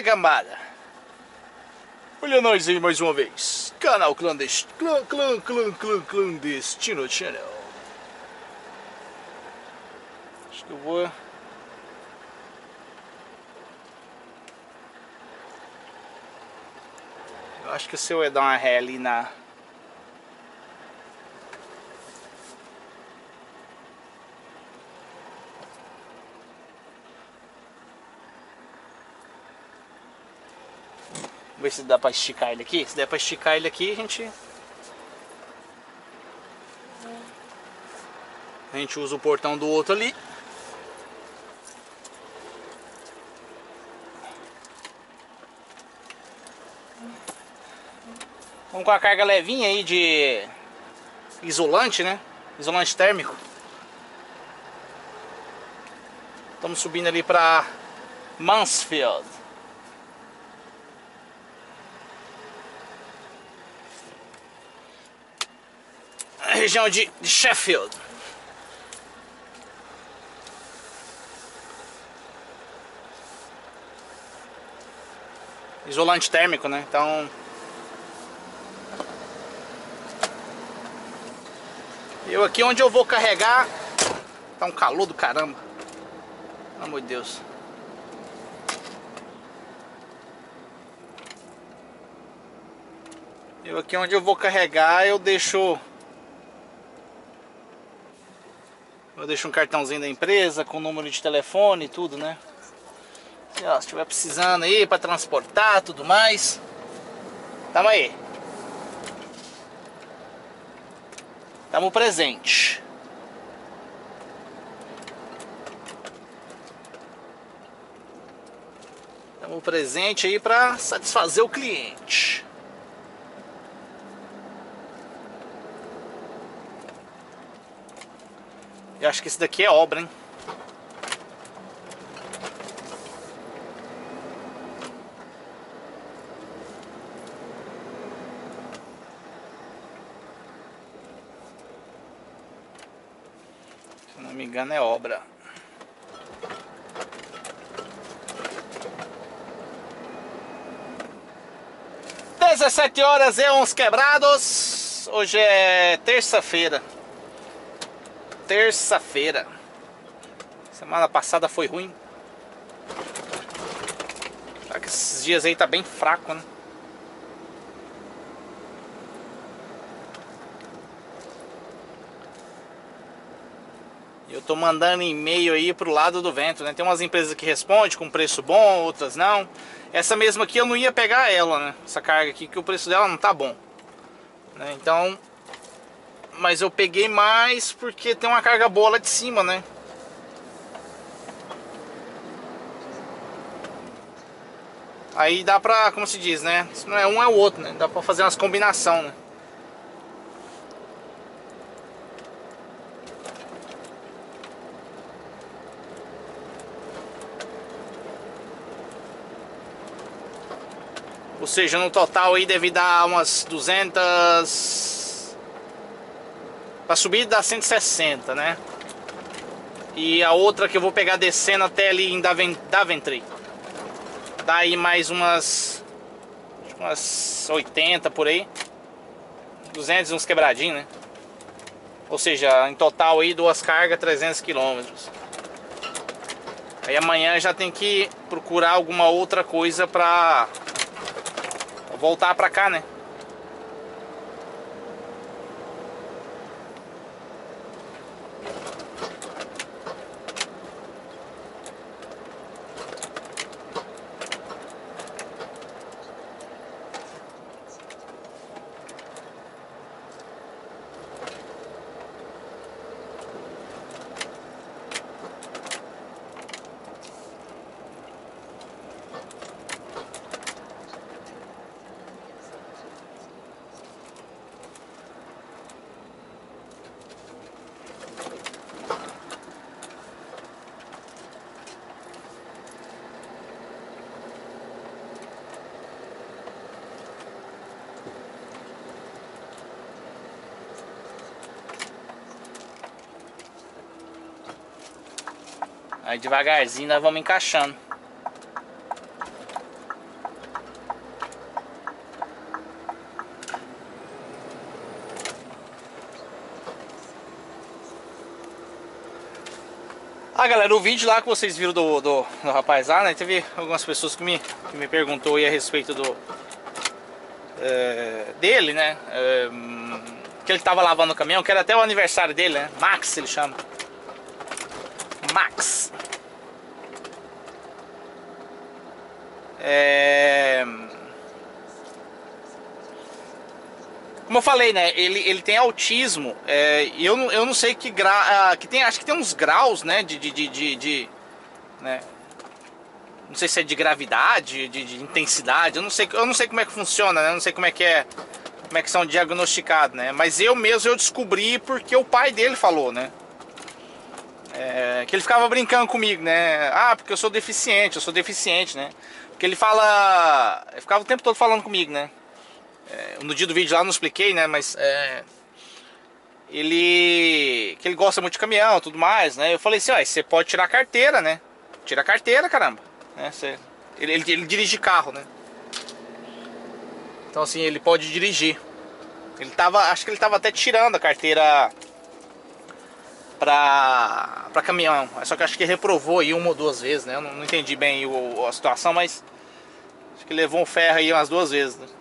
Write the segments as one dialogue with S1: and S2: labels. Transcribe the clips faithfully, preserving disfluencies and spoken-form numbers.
S1: cambada? Olha nós aí mais uma vez. Canal Clandestino, clã, clã, clã, clã, Clandestino Channel. Acho que eu vou... Eu acho que se eu ia dar uma ré ali na... Ver se dá pra esticar ele aqui. Se der pra esticar ele aqui, a gente... A gente usa o portão do outro ali. Vamos com a carga levinha aí de isolante, né? Isolante térmico. Estamos subindo ali pra Mansfield. Região de Sheffield. Isolante térmico, né? Então... Eu aqui onde eu vou carregar... Tá um calor do caramba. Pelo amor de Deus. Eu aqui onde eu vou carregar, eu deixo... Eu deixo um cartãozinho da empresa com número de telefone e tudo, né? E, ó, se estiver precisando aí para transportar tudo mais, tamo aí. Tamo presente. Tamo presente aí para satisfazer o cliente. Eu acho que esse daqui é obra, hein? Se não me engano é obra. dezessete horas e uns quebrados. Hoje é terça-feira. Terça-feira. Semana passada foi ruim. Só que esses dias aí tá bem fraco, né? Eu tô mandando e-mail aí pro lado do vento, né? Tem umas empresas que respondem com preço bom, outras não. Essa mesma aqui eu não ia pegar ela, né? Essa carga aqui, que o preço dela não tá bom, né? Então... Mas eu peguei mais porque tem uma carga boa lá de cima, né? Aí dá pra, como se diz, né? Se não é um, é o outro, né? Dá pra fazer umas combinações, né? Ou seja, no total aí deve dar umas duzentas... Pra subir dá cento e sessenta, né? E a outra que eu vou pegar descendo até ali em Daventry, dá aí mais umas... Umas oitenta por aí. duzentos e uns quebradinhos, né? Ou seja, em total aí duas cargas, trezentos quilômetros. Aí amanhã já tem que procurar alguma outra coisa pra voltar pra cá, né? Aí devagarzinho nós vamos encaixando. Ah, galera, o vídeo lá que vocês viram do, do, do rapaz lá, né? Teve algumas pessoas que me, que me perguntou aí a respeito do é, dele, né? É, que ele tava lavando o caminhão, que era até o aniversário dele, né? Max, ele chama. Max. É... Como eu falei, né? Ele, ele tem autismo. É, e eu, não, eu não sei que grau. Que tem, acho que tem uns graus, né? De. de, de, de, de né? Não sei se é de gravidade, de, de intensidade. Eu não sei, eu não sei como é que funciona, né? Eu não sei como é que é. Como é que são diagnosticados, né? Mas eu mesmo eu descobri porque o pai dele falou, né? É, que ele ficava brincando comigo, né? Ah, porque eu sou deficiente, eu sou deficiente, né? Porque ele fala. Ele ficava o tempo todo falando comigo, né? É, no dia do vídeo lá eu não expliquei, né? Mas é, ele que ele gosta muito de caminhão, tudo mais, né? Eu falei assim, ó, você pode tirar a carteira, né? Tira a carteira, caramba, né? Você, ele, ele, ele dirige carro, né? Então assim, ele pode dirigir. Ele tava, acho que ele tava até tirando a carteira pra, pra caminhão. Só que acho que reprovou aí uma ou duas vezes, né? Eu não, não entendi bem o, a situação, mas acho que levou um ferro aí umas duas vezes, né?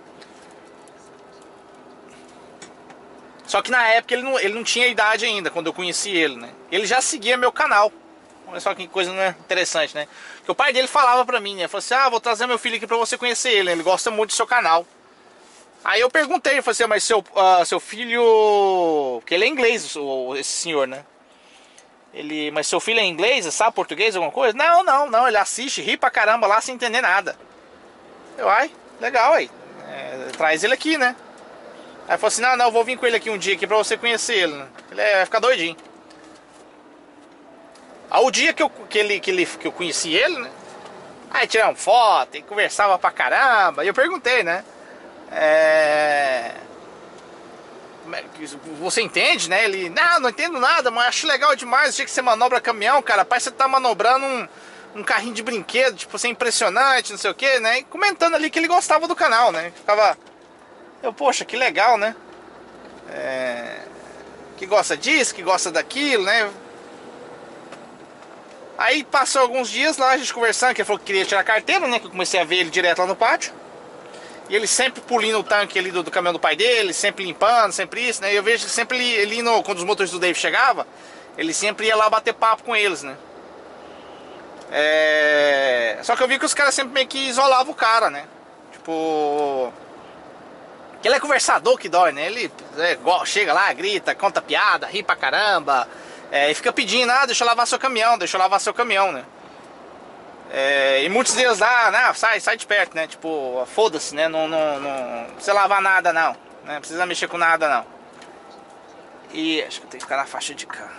S1: Só que na época ele não, ele não tinha idade ainda, quando eu conheci ele, né? Ele já seguia meu canal. Olha só que coisa, né, interessante, né? Que o pai dele falava pra mim, né? Falou assim, ah, vou trazer meu filho aqui pra você conhecer ele, né? Ele gosta muito do seu canal. Aí eu perguntei, eu falei assim, mas seu, uh, seu filho... Porque ele é inglês, o, esse senhor, né? Ele, mas seu filho é inglês, sabe português, alguma coisa? Não, não, não, ele assiste, ri pra caramba lá sem entender nada. Eu, ai, legal aí. É, traz ele aqui, né? Aí falou assim, não, não, eu vou vir com ele aqui um dia aqui pra você conhecer ele, né? Ele é, vai ficar doidinho. Aí o dia que eu, que ele, que ele, que eu conheci ele, né? Aí tiramos foto e conversava pra caramba. E eu perguntei, né? É... Você entende, né? Ele, não, não entendo nada, mas acho legal demais o dia que você manobra caminhão, cara. Parece que você tá manobrando um, um carrinho de brinquedo, tipo, você é impressionante, não sei o que, né? E comentando ali que ele gostava do canal, né? Ficava... Eu, poxa, que legal, né? É... Que gosta disso, que gosta daquilo, né? Aí passou alguns dias lá, a gente conversando, que ele falou que queria tirar a carteira, né? Que eu comecei a ver ele direto lá no pátio. E ele sempre pulindo o tanque ali do, do caminhão do pai dele, sempre limpando, sempre isso, né? E eu vejo que sempre ele, ele no, quando os motoristas do Dave chegavam, ele sempre ia lá bater papo com eles, né? É... Só que eu vi que os caras sempre meio que isolavam o cara, né? Tipo... Que ele é conversador que dói, né? Ele é, chega lá, grita, conta piada, ri pra caramba. É, e fica pedindo, ah, deixa eu lavar seu caminhão, deixa eu lavar seu caminhão, né? É, e muitos deles lá, não, sai, sai de perto, né? Tipo, foda-se, né? Não, não, não, não precisa lavar nada, não. Não precisa mexer com nada, não. E acho que eu tenho que ficar na faixa de cá.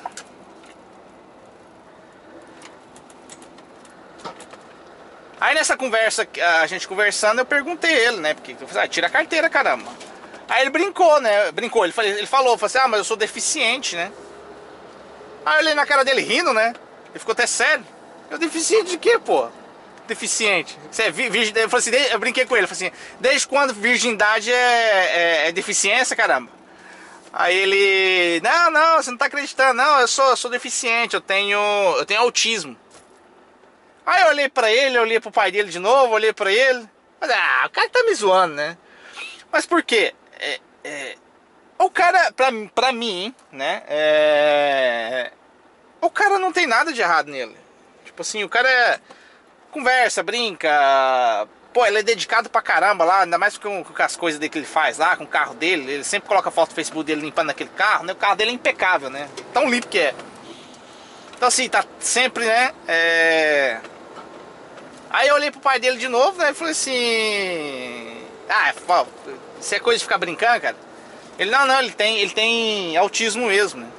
S1: Aí nessa conversa, a gente conversando, eu perguntei ele, né? Porque eu falei, ah, tira a carteira, caramba. Aí ele brincou, né? Brincou, ele, falou, ele falou, falou assim, ah, mas eu sou deficiente, né? Aí eu olhei na cara dele rindo, né? Ele ficou até sério. Eu, deficiente de quê, pô? Deficiente. Você é virgem? Eu, falei assim, eu brinquei com ele, eu falei assim, desde quando virgindade é, é, é deficiência, caramba? Aí ele, não, não, você não tá acreditando, não, eu sou, eu sou deficiente, eu tenho, eu tenho autismo. Aí eu olhei pra ele, eu olhei pro pai dele de novo, olhei pra ele. Falei, ah, o cara tá me zoando, né? Mas por quê? É, é, o cara, pra, pra mim, né? É, o cara não tem nada de errado nele. Tipo assim, o cara é, conversa, brinca. Pô, ele é dedicado pra caramba lá, ainda mais com, com as coisas dele que ele faz lá, com o carro dele. Ele sempre coloca foto no Facebook dele limpando aquele carro, né? O carro dele é impecável, né? Tão limpo que é. Então assim, tá sempre, né? É... Aí eu olhei pro pai dele de novo, né? E falei assim... Ah, isso é coisa de ficar brincando, cara? Ele, não, não, ele tem, ele tem autismo mesmo, né?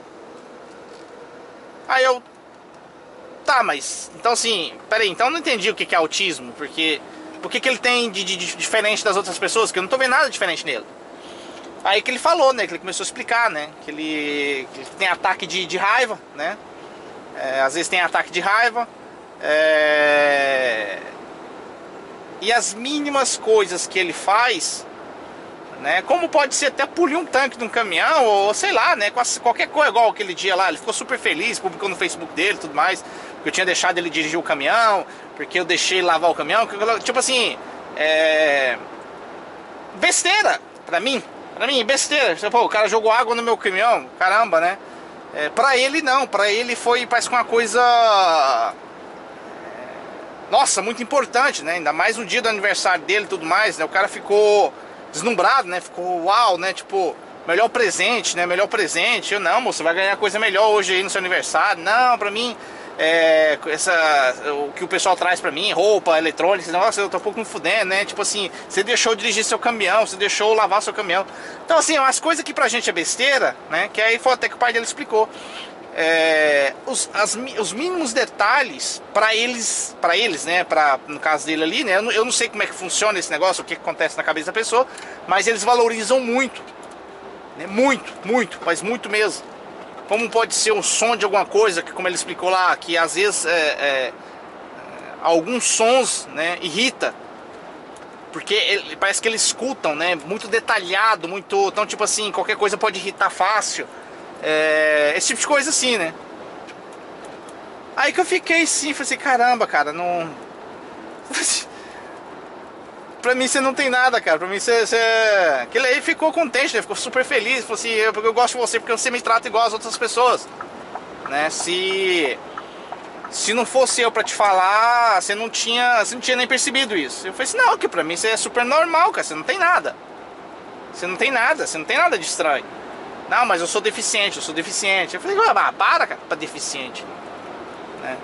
S1: Aí eu... Tá, mas... Então assim, peraí, então eu não entendi o que que é autismo, porque... O que que ele tem de, de, de diferente das outras pessoas, que eu não tô vendo nada diferente nele. Aí que ele falou, né? Que ele começou a explicar, né? Que ele, que ele tem ataque de, de raiva, né? É, às vezes tem ataque de raiva. É... E as mínimas coisas que ele faz, né? Como pode ser até polir um tanque de um caminhão, ou sei lá, né? Qualquer coisa, igual aquele dia lá, ele ficou super feliz, publicou no Facebook dele e tudo mais, porque eu tinha deixado ele dirigir o caminhão, porque eu deixei ele lavar o caminhão, tipo assim, é... besteira, pra mim, pra mim, besteira. Pô, o cara jogou água no meu caminhão, caramba, né? É, pra ele não, pra ele foi, parece que uma coisa... Nossa, muito importante, né? Ainda mais no dia do aniversário dele e tudo mais, né? O cara ficou deslumbrado, né? Ficou uau, né? Tipo, melhor presente, né? Melhor presente. Eu, não, moço, você vai ganhar coisa melhor hoje aí no seu aniversário. Não, pra mim, é, essa, o que o pessoal traz pra mim, roupa, eletrônica, nossa, eu tô um pouco me fudendo, né? Tipo assim, você deixou dirigir seu caminhão, você deixou lavar seu caminhão. Então, assim, umas coisas que pra gente é besteira, né? Que aí foi até que o pai dele explicou. É, os, as, os mínimos detalhes para eles, para eles, né, pra, no caso dele ali, né, eu não, eu não sei como é que funciona esse negócio, o que, que acontece na cabeça da pessoa, mas eles valorizam muito, né, muito, muito, mas muito mesmo. Como pode ser o som de alguma coisa, que como ele explicou lá, que às vezes é, é, alguns sons, né, irrita, porque ele, parece que eles escutam, né, muito detalhado, muito, então tipo assim, qualquer coisa pode irritar fácil. É, esse tipo de coisa assim, né? Aí que eu fiquei assim, falei assim, caramba, cara, não... Pra mim você não tem nada, cara. Pra mim você... você... Aquele aí ficou contente, né? Ficou super feliz. Falou assim, eu, eu gosto de você porque você me trata igual as outras pessoas, né? Se... Se não fosse eu pra te falar, você não tinha, você não tinha nem percebido isso. Eu falei assim, não, que pra mim você é super normal, cara. Você não tem nada. Você não tem nada, você não tem nada de estranho. Não, mas eu sou deficiente, eu sou deficiente. Eu falei, ah, para, cara, pra deficiente, né?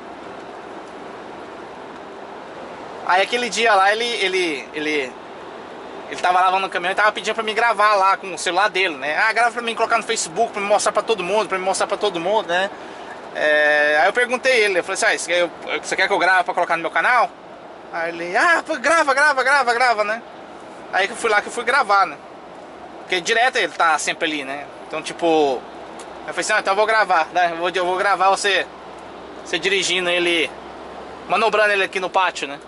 S1: Aí aquele dia lá, ele, ele, ele, ele tava lavando o caminhão e tava pedindo pra mim gravar lá com o celular dele, né? Ah, grava pra mim, colocar no Facebook, pra me mostrar pra todo mundo, pra me mostrar pra todo mundo, né? É, aí eu perguntei ele, eu falei assim, ah, você quer, você quer que eu grave pra colocar no meu canal? Aí ele, ah, grava, grava, grava, grava, né? Aí que eu fui lá que eu fui gravar, né? Porque direto ele tá sempre ali, né? Então, tipo, eu falei assim, ah, então eu vou gravar, né? Eu vou, eu vou gravar você, você dirigindo ele, manobrando ele aqui no pátio, né?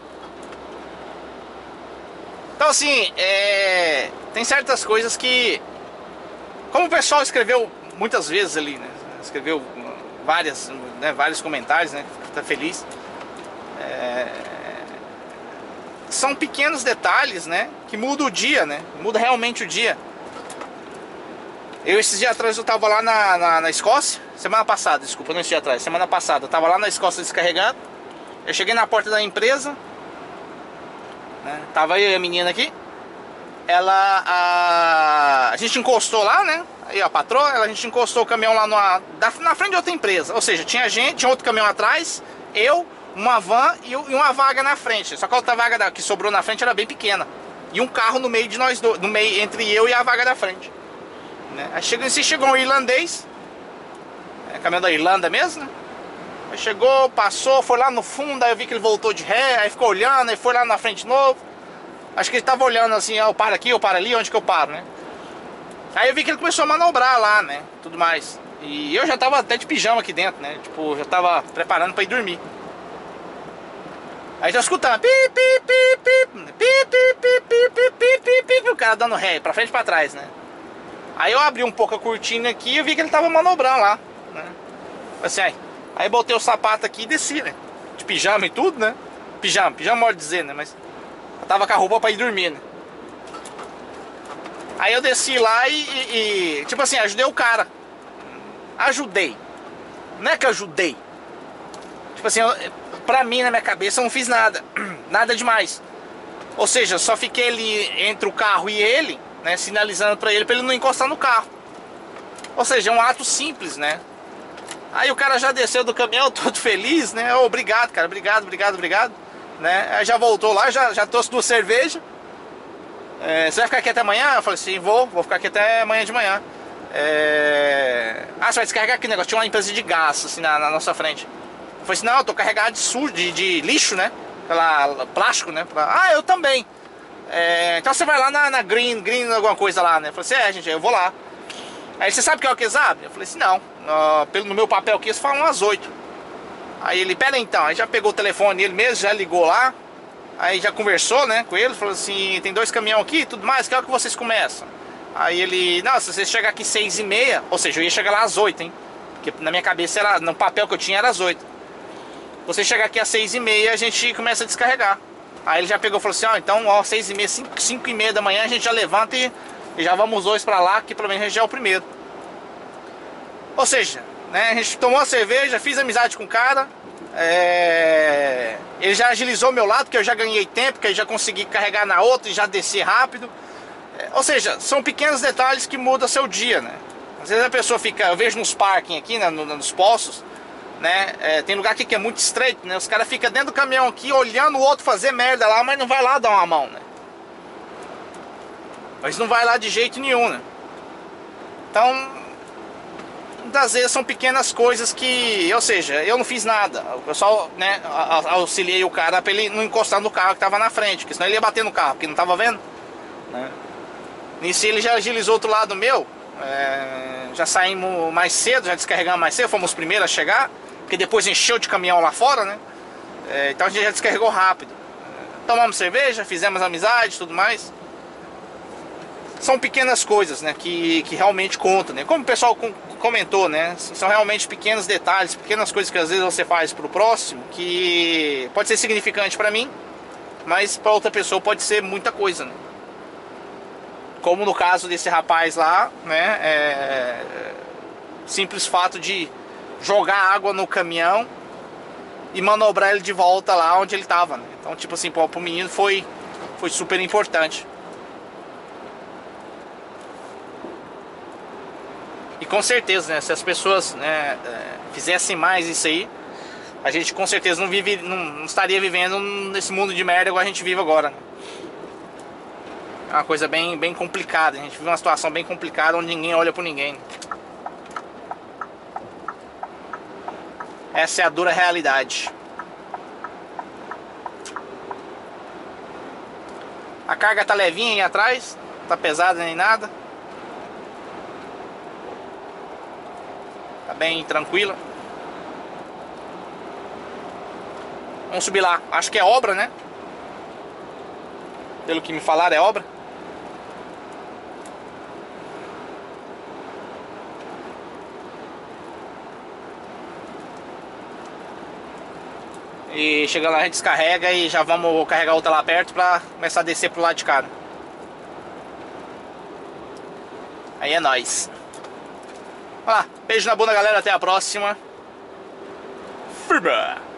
S1: Então, assim, é... tem certas coisas que, como o pessoal escreveu muitas vezes ali, né? Escreveu várias, né? vários comentários, né? Tá feliz. É... São pequenos detalhes, né? Que mudam o dia, né? Muda realmente o dia. Eu esses dias atrás eu tava lá na, na, na Escócia. Semana passada, desculpa, não esse dia atrás. Semana passada, eu tava lá na Escócia descarregando. Eu cheguei na porta da empresa, né? Tava eu e a menina aqui. Ela, a, a gente encostou lá, né? Aí a patroa, a gente encostou o caminhão lá numa, da, na frente de outra empresa. Ou seja, tinha gente, tinha outro caminhão atrás, eu, uma van e, e uma vaga na frente. Só que a outra vaga da, que sobrou na frente era bem pequena. E um carro no meio de nós dois, no meio entre eu e a vaga da frente. Né? Aí chegou, assim, chegou um irlandês, é, caminhão da Irlanda mesmo, né? Aí chegou, passou, foi lá no fundo, aí eu vi que ele voltou de ré, aí ficou olhando, aí foi lá na frente de novo. Acho que ele tava olhando assim, ah, eu paro aqui, eu paro ali, onde que eu paro, né? Aí eu vi que ele começou a manobrar lá, né? Tudo mais. E eu já tava até de pijama aqui dentro, né? Tipo, já tava preparando pra ir dormir. Aí já escutando, pi, pi, pi, pi, pi, pi, pi, pi, pi, pi, pi, o cara dando ré, pra frente e pra trás, né? Aí eu abri um pouco a cortina aqui e eu vi que ele tava manobrando lá, né? Assim, aí, aí botei o sapato aqui e desci, né? De pijama e tudo, né? Pijama, pijama pode dizer, né? Mas eu tava com a roupa pra ir dormir, né? Aí eu desci lá e, e, e tipo assim, ajudei o cara. Ajudei. Não é que eu ajudei. Tipo assim, eu, pra mim, na minha cabeça, eu não fiz nada. Nada demais. Ou seja, só fiquei ali entre o carro e ele, né, sinalizando pra ele, pra ele não encostar no carro. Ou seja, é um ato simples, né? Aí o cara já desceu do caminhão, todo feliz, né? Oh, obrigado, cara, obrigado, obrigado, obrigado, né? Aí já voltou lá, já, já trouxe duas cervejas. É, você vai ficar aqui até amanhã? Eu falei assim, vou, vou ficar aqui até amanhã de manhã. É... Ah, você vai descarregar aqui, negócio? Tinha uma empresa de gás, assim, na, na nossa frente. Eu falei assim, não, eu tô carregado de sujo, de, de lixo, né? Pela plástico, né? Ah, eu também. É, então você vai lá na, na Green, Green alguma coisa lá, né? Eu falei assim, é, gente, eu vou lá. Aí você sabe que é o que sabe? Eu falei assim, não, uh, pelo, no meu papel aqui, eles falam às oito. Aí ele, pera aí, então, aí já pegou o telefone ele mesmo, já ligou lá. Aí já conversou, né, com ele, falou assim, tem dois caminhões aqui e tudo mais, que hora que vocês começam? Aí ele, não, se você chegar aqui seis e meia, ou seja, eu ia chegar lá às oito, hein? Porque na minha cabeça, era, no papel que eu tinha era às oito. Você chegar aqui às seis e meia, a gente começa a descarregar. Aí ele já pegou e falou assim, ó, então, ó, seis e meia, cinco e meia da manhã, a gente já levanta e, e já vamos os dois pra lá, que pelo menos a gente já é o primeiro. Ou seja, né, a gente tomou uma cerveja, fiz amizade com o cara, é... ele já agilizou o meu lado, porque eu já ganhei tempo, que eu já consegui carregar na outra e já descer rápido. É, ou seja, são pequenos detalhes que mudam seu dia, né? Às vezes a pessoa fica, eu vejo nos parking aqui, né, no, nos postos, né, é, tem lugar aqui que é muito estreito, né, os caras ficam dentro do caminhão aqui, olhando o outro fazer merda lá, mas não vai lá dar uma mão, né? Mas não vai lá de jeito nenhum, né? Então, muitas vezes são pequenas coisas que, ou seja, eu não fiz nada, eu só, né, auxiliei o cara pra ele não encostar no carro que tava na frente, porque senão ele ia bater no carro, porque não tava vendo, né? Nisso ele já agilizou outro lado meu. É, já saímos mais cedo, já descarregamos mais cedo, fomos os primeiros a chegar, porque depois encheu de caminhão lá fora, né? É, então a gente já descarregou rápido. É, tomamos cerveja, fizemos amizade e tudo mais. São pequenas coisas, né, que, que realmente contam, né? Como o pessoal com, comentou, né? São realmente pequenos detalhes, pequenas coisas que às vezes você faz pro próximo, que pode ser significante pra mim, mas pra outra pessoa pode ser muita coisa, né? Como no caso desse rapaz lá, né, é, simples fato de jogar água no caminhão e manobrar ele de volta lá onde ele estava, né? Então, tipo assim, pô, pro menino foi, foi super importante. E com certeza, né, se as pessoas, né, fizessem mais isso aí, a gente com certeza não, vive, não, não estaria vivendo nesse mundo de merda igual a gente vive agora, né? É uma coisa bem, bem complicada. A gente vive uma situação bem complicada onde ninguém olha por ninguém. Essa é a dura realidade. A carga tá levinha aí atrás, não tá pesada nem nada. Tá bem tranquila. Vamos subir lá. Acho que é obra, né? Pelo que me falaram, é obra. E chegando lá a gente descarrega e já vamos carregar outra lá perto pra começar a descer pro lado de cá. Aí é nóis. Vamos lá, beijo na bunda, galera, até a próxima. Firma!